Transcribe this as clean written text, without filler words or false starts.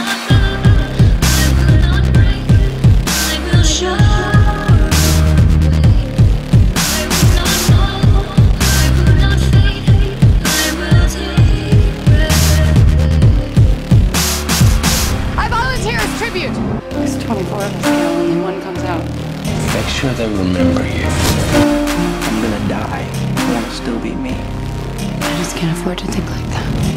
There's 24 of us, Carol, and one comes out. Make sure they remember you. I'm gonna die. It won't still be me. I just can't afford to think like that.